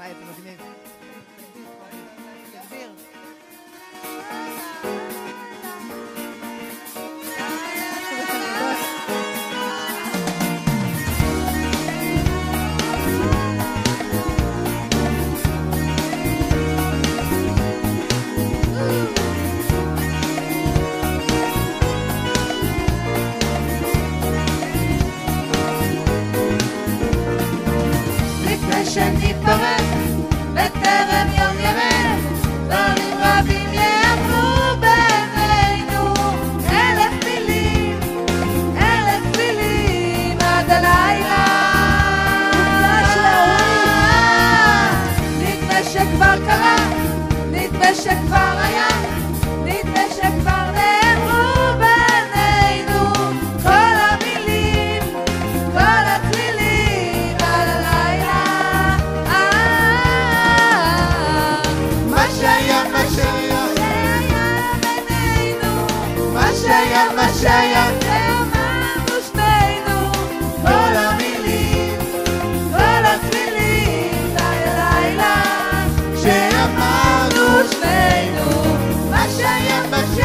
וואי, אתם מבינים. תגביר. שניפרד בטרם יום ירד, דברים רבים יאמרו בינינו, אלף מילים עד הלילה. נדמה שכבר קרה, נדמה שכבר היה, נדמה שכבר נאמרו בינינו כל המילים, כל הצלילים עד הלילה. מה שהיה אמרנו שנינו, כל המילים, כל הצלילים, לילה שאמרנו שנינו. מה שהיה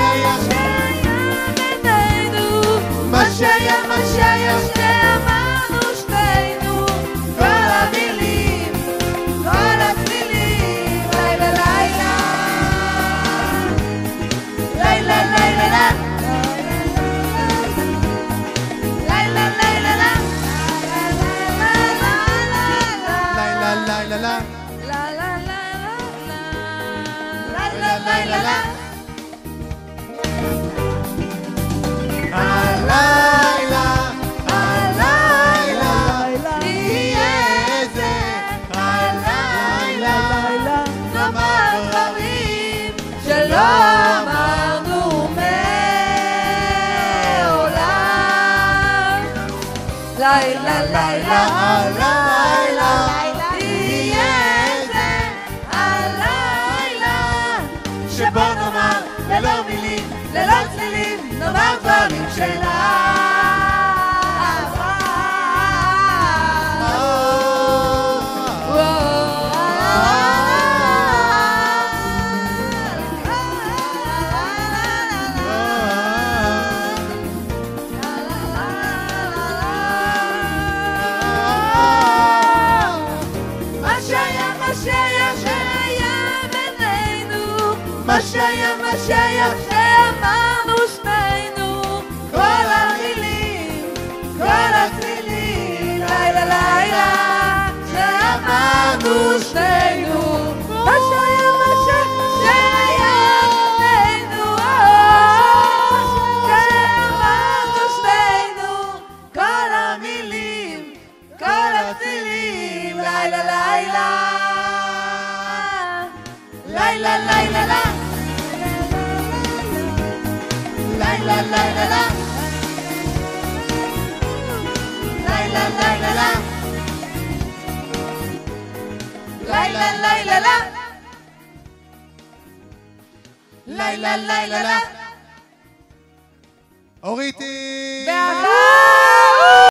בינינו, מה שהיה שאמרנו שנינו, כל המילים, כל הצלילים, לילה יהיה זה הלילה שבו נאמר ללא מילים, ללא צלילים, נאמר דברים שלה. מה שהיה שאמרנו שנינו, כל המילים, כל הצלילים, לילה שאמרנו שנינו. מה שהיה בינינו, שאמרנו שנינו, כל המילים, כל הצלילים, לילה אוריתי!